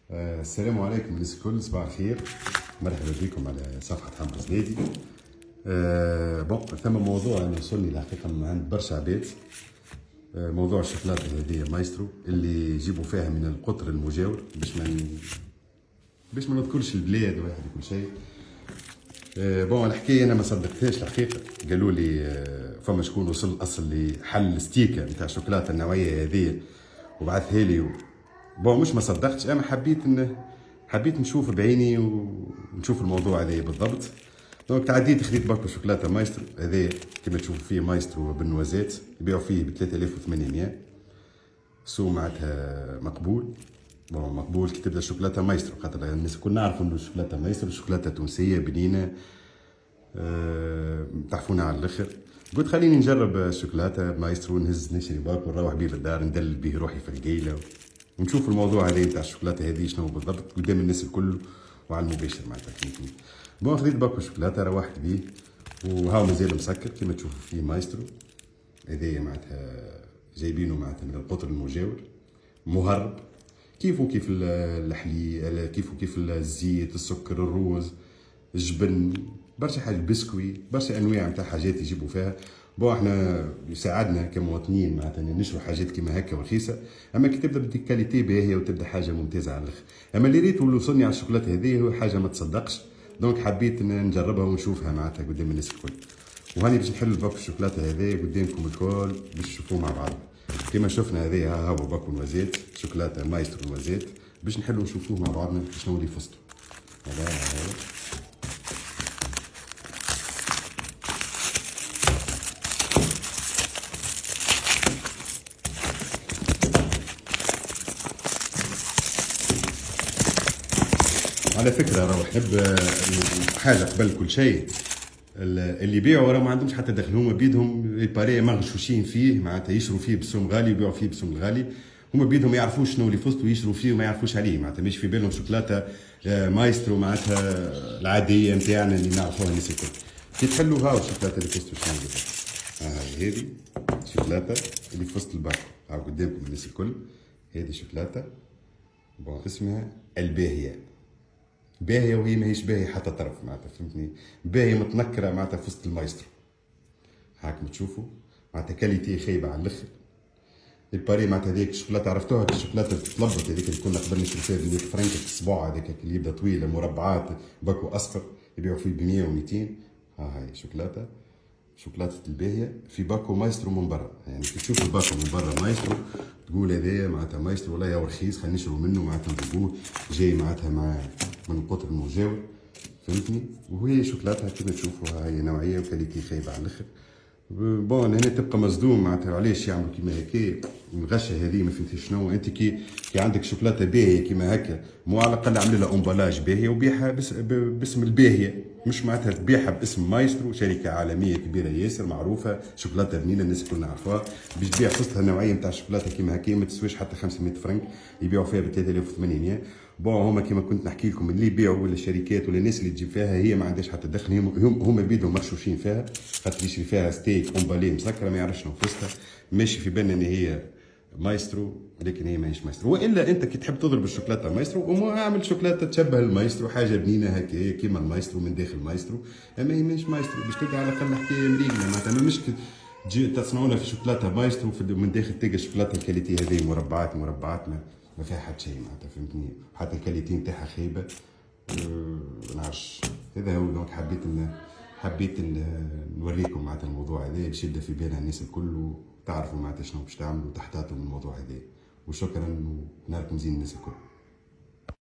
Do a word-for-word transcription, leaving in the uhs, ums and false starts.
آه، السلام عليكم الناس الكل، صباح الخير، مرحبا بكم على صفحة حمد زنادي. آه بون ثم موضوع انا وصلني الحقيقة من عند برشا عباد. آه موضوع الشوكولاتة هذه مايسترو اللي يجيبوا فيها من القطر المجاور، باش ما باش ما نذكرش البلاد واحد وكل شيء. آه بون الحكاية انا ما صدقتهاش الحقيقة. قالوا لي آه فما شكون وصل اصل لحل ستيكة نتاع الشوكولاتة النوعية هذه وبعثها لي. بون مش ما صدقتش، انا حبيت ان حبيت نشوف بعيني ونشوف الموضوع هذا بالضبط. دونك تعديت خديت باكو شوكولاته مايسترو هذا كما تشوفوا فيه مايسترو بالنوازات، يبيعوا فيه ب ثلاثة آلاف وثمانمائة. سوق معناتها مقبول. بون مقبول كي تبدا الشوكولاته مايسترو، خاطر الناس الكل نعرفوا انه الشوكولاته مايسترو شوكولاته تونسيه بنينه. أه تعرفونا على الاخر. قلت خليني نجرب الشوكولاته مايسترو، نهز نشري باكو نروح بيه للدار ندلل بيه روحي في القيله ونشوف الموضوع هذا نتاع الشوكولاته هذه شنو بالضبط قدام الناس الكل وعلى المباشر معناتها فهمتني. بون خذيت باكو شوكولاته روحت بيه وهاو مازال مسكر كما تشوفوا فيه مايسترو. هذايا معناتها جايبينه معناتها من القطر المجاور مهرب، كيفو كيف الحلي كيفو كيف الزيت السكر الروز الجبن برشا حاجه بسكوي برشا انواع نتاع حاجات يجيبوا فيها. بون احنا يساعدنا كمواطنين معناتها نشرو حاجات كيما هكا ورخيصه، اما كي تبدا بديك كاليتي باهيه وتبدا حاجه ممتازه على الاخر. اما اللي ريت واللي وصلني على الشوكولاته هذه هو حاجه ما تصدقش، دونك حبيت نجربها ونشوفها معناتها قدام الناس الكل. وهاني باش نحل باكو الشوكولاته هذه قدامكم الكل باش تشوفوه مع بعض. كما شفنا هذه ها هو باكو نوازات شوكولاته مايسترو نوازات، باش نحلو نشوفوه مع بعضنا شنو اللي فستو. هذا هذا على فكره راهو نحب حاجه قبل كل شيء، اللي يبيعوا راه ما عندهمش حتى دخل، هما بيدهم يباري مغشوشين فيه معناتها يشروا فيه بسوم غالي ويبيعوا فيه بسوم غالي. هما بيدهم ما يعرفوش شنو اللي فستوا يشروا فيه وما يعرفوش عليه معناتها مش في بالهم شوكولاته مايسترو معناتها العاديه نتاعنا اللي نعرفوها الناس الكل. كي تحلوا هاو الشوكولاته اللي فستوا شنو هي هذه الشوكولاته اللي في وسط الباكو هاو قدامكم الناس الكل. هذه شوكولاته بون اسمها الباهيه، باهيه وهي ماهيش باهيه حتى طرف معناتها فهمتني، باهيه متنكره معناتها في وسط المايسترو. هاكم تشوفوا معناتها كاليتي خايبه على الاخر. الباري معناتها هذيك الشوكولاته عرفتوها الشوكولاته اللي تتلبط هذيك اللي كنا قبل نشري فيها ب مية فرنك في الصباع، هذيك اللي يبدا طويله مربعات باكو اصفر يبيعوا فيه ب مية و مئتين. ها هاي شوكولاته شوكولاته الباهيه في باكو مايسترو من برا، يعني كي تشوف الباكو من برا مايسترو تقول هذايا معناتها مايسترو والله يا رخيص خلينا نشرو منه معناتها نجيبوه جاي معناتها مع من القطر المجاور فهمتني. وهي شوكولاتها كيما تشوفوا هاي نوعيه وكاليتي خايبه على الاخر. بون هنا تبقى مصدوم معناتها علاش يعملوا كيما هكا الغشه هذه ما فهمتش شنو. انت كي كي عندك شوكولاته باهيه كيما هكا مو على الاقل عامل لها امبلاج باهيه وبيعها بس باسم الباهيه، مش معناتها تبيعها باسم مايسترو شركه عالميه كبيره ياسر معروفه شوكولاته بنينه الناس الكل نعرفوها، باش تبيع في وسطها نوعيه نتاع الشوكولاته كيما هكا ما تسواش حتى خمسمائة فرنك يبيعوا فيها ب ثلاثة آلاف وثمانمائة. بون هما كيما كنت نحكي لكم اللي يبيعوا ولا الشركات ولا الناس اللي تجيب فيها هي ما عندهاش حتى دخل، هم هما بيدهم مغشوشين فيها خاطر يشري فيها ستيك امبالي مسكره ما يعرفش شنو فيها ماشي في بالنا ان هي مايسترو لكن هي ماهيش مايسترو. والا انت كي تحب تضرب الشوكولاته مايسترو وما اعمل شوكولاته تشبه المايسترو حاجه بنينه هكا كيما المايسترو من داخل مايسترو، اما هي ماهيش مايسترو باش تلقى على الاقل حكايه مريقله معناتها مش تجي تصنعونا في شوكولاته مايسترو من داخل تلقى الشوكولاته الكاليتي هذه مربعات مربعات ما, ما فيها حتى شيء معناتها فهمتني، حتى الكاليتي نتاعها خايبه. أه نعرفش هذا هو. دونك حبيت إن حبيت إن نوريكم معناتها الموضوع هذا باش يبدا في بالها الناس الكل وتعرفوا معناتها شنو باش تعملوا وتحتاطوا من الموضوع هذا. وشكرا ونهاركم زين الناس الكل.